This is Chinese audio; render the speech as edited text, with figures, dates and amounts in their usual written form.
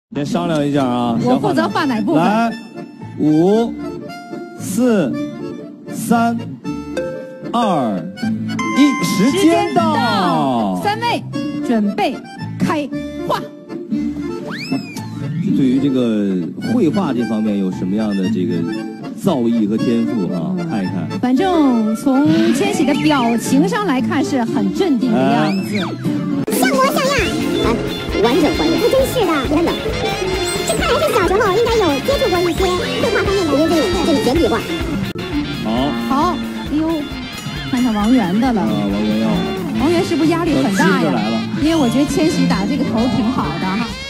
先商量一下啊。 我负责画哪部分？ 来，5、4、3、2、1，时间到。 3位准备开画。 对于这个绘画这方面有什么样的这个造诣和天赋啊？看一看。 反正从千玺的表情上来看是很镇定的样子， 像模像样，啊，完整还原。真是的，天哪！这看来是小时候应该有接触过一些绘画方面的，因为这是简笔画。 好，哎呦，看看王源的了。 王源是不是压力很大呀？ 因为我觉得千玺打这个头挺好的哈。